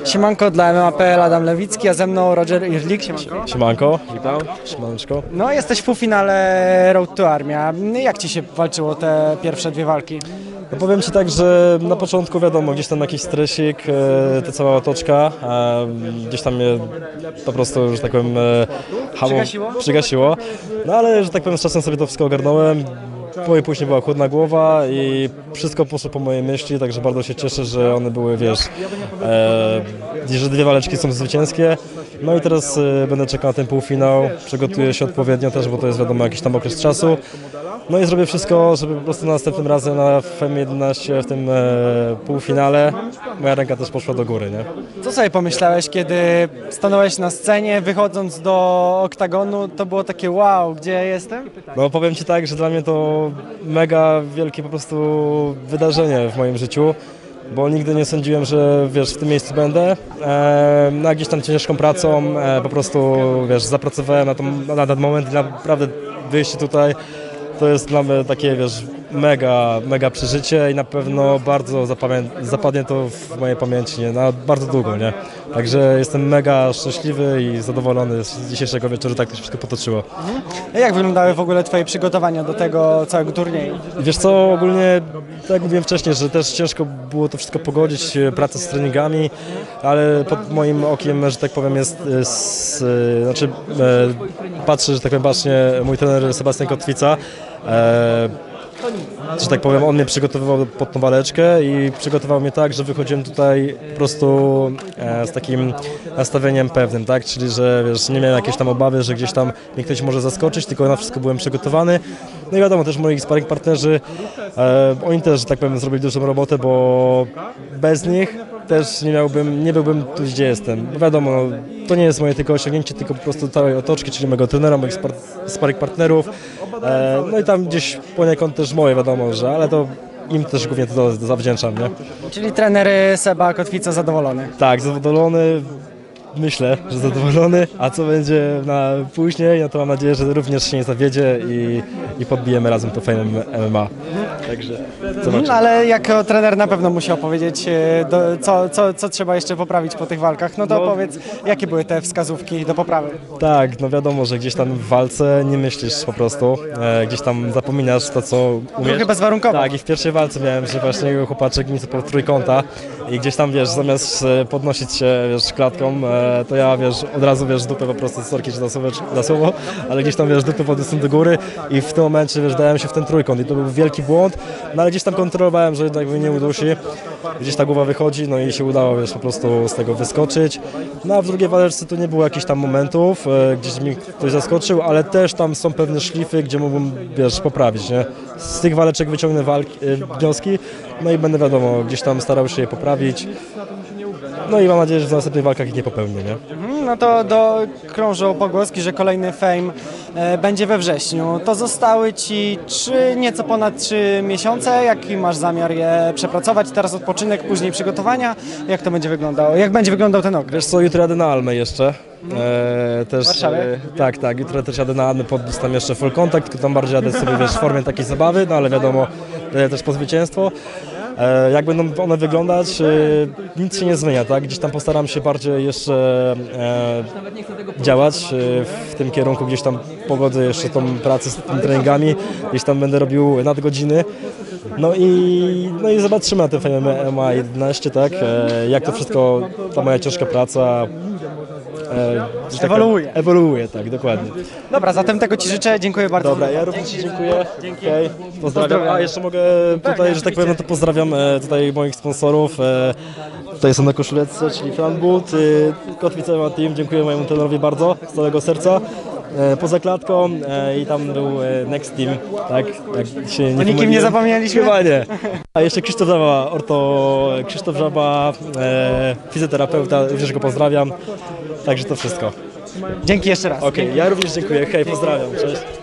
Siemanko, dla MMA.pl Adam Lewicki, a ze mną Roger Irlik. Siemanko. Siemanko, witam. Siemaneczko. No, jesteś w półfinale Road to Armia. Jak Ci się walczyło te pierwsze dwie walki? No powiem Ci tak, że na początku wiadomo, gdzieś tam jakiś stresik, ta cała otoczka, gdzieś tam mnie po prostu, że tak powiem, przygasiło. No ale, że tak powiem, z czasem sobie to wszystko ogarnąłem. Później była chłodna głowa i wszystko poszło po mojej myśli, także bardzo się cieszę, że one były, wiesz, że dwie waleczki są zwycięskie. No i teraz będę czekał na ten półfinał, przygotuję się odpowiednio też, bo to jest wiadomo jakiś tam okres czasu. No i zrobię wszystko, żeby po prostu następnym razem na FM11 w tym półfinale moja ręka też poszła do góry, nie? Co sobie pomyślałeś, kiedy stanąłeś na scenie, wychodząc do oktagonu, to było takie wow, gdzie jestem? No powiem Ci tak, że dla mnie to mega wielkie po prostu wydarzenie w moim życiu, bo nigdy nie sądziłem, że wiesz, w tym miejscu będę. No, gdzieś tam ciężką pracą po prostu wiesz, zapracowałem na ten moment i naprawdę wyjście tutaj to jest dla mnie takie, wiesz, mega przeżycie i na pewno bardzo zapadnie to w mojej pamięci, nie? Na bardzo długo, nie? Także jestem mega szczęśliwy i zadowolony z dzisiejszego wieczoru, tak to się wszystko potoczyło. Jak wyglądały w ogóle Twoje przygotowania do tego całego turnieju? Wiesz co, ogólnie, tak jak mówiłem wcześniej, że też ciężko było to wszystko pogodzić, pracę z treningami, ale pod moim okiem, że tak powiem, patrzy, że tak powiem, bacznie mój trener Sebastian Kotwica. Że tak powiem, on mnie przygotowywał pod tą waleczkę i przygotował mnie tak, że wychodziłem tutaj po prostu z takim nastawieniem pewnym, tak? Czyli, że wiesz, nie miałem jakiejś tam obawy, że gdzieś tam mnie ktoś może zaskoczyć, tylko na wszystko byłem przygotowany. No i wiadomo, też moi sparring partnerzy, oni też, że tak powiem, zrobili dużą robotę, bo bez nich też nie byłbym tu, gdzie jestem. Bo wiadomo, no, to nie jest moje tylko osiągnięcie, tylko po prostu całej otoczki, czyli mojego trenera, moich sparring partnerów. No i tam gdzieś poniekąd też moje, wiadomo, że, ale to im też głównie to zawdzięczam, nie? Czyli trener Seba Kotwica zadowolony? Tak, zadowolony. Myślę, że zadowolony, a co będzie na później, no to mam nadzieję, że również się nie zawiedzie i podbijemy razem to Fame MMA. Także zobaczymy. Ale jako trener na pewno musiał powiedzieć, co trzeba jeszcze poprawić po tych walkach. No to powiedz, jakie były te wskazówki do poprawy? Tak, no wiadomo, że gdzieś tam w walce nie myślisz po prostu, gdzieś tam zapominasz to, co umiesz. Trochę bezwarunkowo. Tak, i w pierwszej walce miałem, że właśnie chłopaczek mi po trójkąta i gdzieś tam, wiesz, zamiast podnosić się, wiesz, klatką, to ja, wiesz, od razu, wiesz, dupę po prostu, sorki, że za słowo, ale gdzieś tam, wiesz, dupę podniosłem do góry i w tym momencie, wiesz, dałem się w ten trójkąt i to był wielki błąd, no ale gdzieś tam kontrolowałem, że jednak mnie nie udusi, gdzieś ta głowa wychodzi, no i się udało, wiesz, po prostu z tego wyskoczyć. No a w drugiej waleczce to nie było jakichś tam momentów, gdzieś mi ktoś zaskoczył, ale też tam są pewne szlify, gdzie mógłbym, wiesz, poprawić, nie? Z tych waleczek wyciągnę wnioski, no i będę, wiadomo, gdzieś tam starał się je poprawić. No i mam nadzieję, że w następnych walkach ich nie popełnię, nie? No to krążą pogłoski, że kolejny Fame będzie we wrześniu. To zostały Ci nieco ponad 3 miesiące. Jaki masz zamiar je przepracować? Teraz odpoczynek, później przygotowania. Jak to będzie wyglądało? Jak będzie wyglądał ten okres? Wiesz co, jutro jadę na Almę jeszcze. Też, w Warszawie? Tak, jutro też jadę na Almę, podbić tam jeszcze full contact, tylko tam bardziej jadę sobie, wiesz, w formie takiej zabawy, no ale wiadomo, też po zwycięstwo. Jak będą one wyglądać, nic się nie zmienia, tak? Gdzieś tam postaram się bardziej jeszcze działać w tym kierunku, gdzieś tam pogodzę jeszcze tą pracę z tymi treningami, gdzieś tam będę robił nadgodziny. No i zobaczymy na tym Fame MMA 11, tak? Jak to wszystko, ta moja ciężka praca ewoluuje, tak, dokładnie. Dobra, zatem tego Ci życzę. Dziękuję bardzo. Dobra, ja również dziękuję. Okay. Pozdrawiam. A jeszcze mogę tutaj, że tak powiem, no to pozdrawiam tutaj moich sponsorów. Tutaj są na koszuleczce, czyli Franboot, Kotwica MMA Team. Dziękuję mojemu trenerowi bardzo, z całego serca. Poza klatką i tam był Next Team, tak? Jak się nie nikim nie zapomnieliśmy? Chyba nie. A jeszcze Krzysztof Żaba, fizjoterapeuta, również go pozdrawiam. Także to wszystko. Dzięki jeszcze raz. Okej, ja również dziękuję. Hej, pozdrawiam. Cześć.